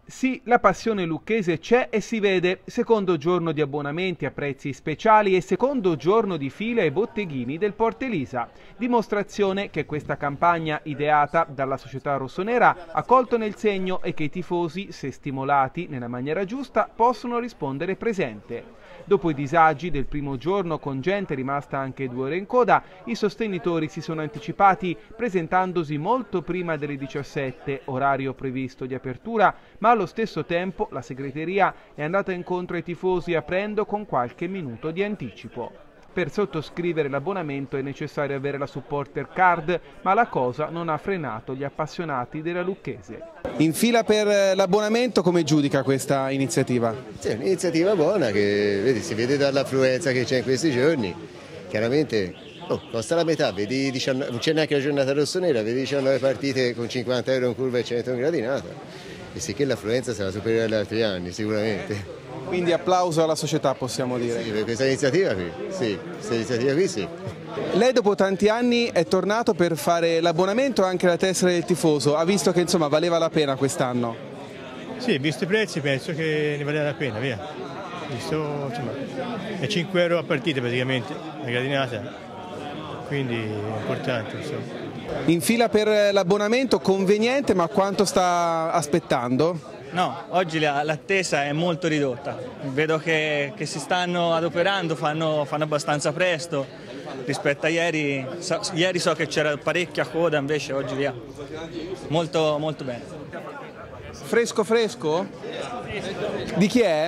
Sì, la passione lucchese c'è e si vede. Secondo giorno di abbonamenti a prezzi speciali e secondo giorno di file ai botteghini del Porta Elisa. Dimostrazione che questa campagna ideata dalla società rossonera ha colto nel segno e che i tifosi, se stimolati nella maniera giusta, possono rispondere presente. Dopo i disagi del primo giorno con gente rimasta anche 2 ore in coda, i sostenitori si sono anticipati presentandosi molto prima delle 17, orario previsto di apertura, ma allo stesso tempo la segreteria è andata incontro ai tifosi aprendo con qualche minuto di anticipo. Per sottoscrivere l'abbonamento è necessario avere la supporter card, ma la cosa non ha frenato gli appassionati della Lucchese. In fila per l'abbonamento, come giudica questa iniziativa? Sì, è un'iniziativa buona che vedi, si vede dall'affluenza che c'è in questi giorni. Chiaramente costa la metà, vedi 19, non c'è neanche la giornata rossonera, vedi 19 partite con 50 euro in curva e 100 in gradinata. E sì che l'affluenza sarà superiore agli altri anni, sicuramente. Quindi applauso alla società, possiamo dire. Sì, per questa iniziativa qui, sì, questa iniziativa qui sì. Lei dopo tanti anni è tornato per fare l'abbonamento e anche la tessera del tifoso, ha visto che insomma valeva la pena quest'anno? Sì, visto i prezzi penso che ne valeva la pena, via. Visto, insomma, è 5 euro a partita praticamente, la gradinata, quindi è importante. Insomma. In fila per l'abbonamento, conveniente, ma quanto sta aspettando? No, oggi l'attesa è molto ridotta, vedo che si stanno adoperando, fanno abbastanza presto rispetto a ieri. Ieri so che c'era parecchia coda, invece oggi via, molto, molto bene. Fresco fresco? Di chi è?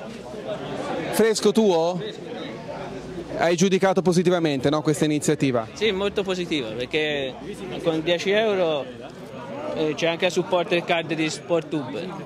Fresco tuo? Hai giudicato positivamente, no, questa iniziativa? Sì, molto positiva, perché con 10 euro c'è anche la supporter card di Sportube.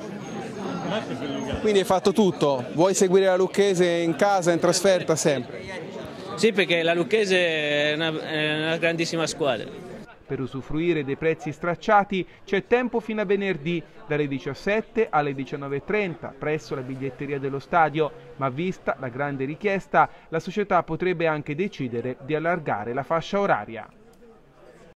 Quindi hai fatto tutto? Vuoi seguire la Lucchese in casa, in trasferta, sempre? Sì, perché la Lucchese è una grandissima squadra. Per usufruire dei prezzi stracciati c'è tempo fino a venerdì, dalle 17 alle 19:30 presso la biglietteria dello stadio, ma vista la grande richiesta, la società potrebbe anche decidere di allargare la fascia oraria.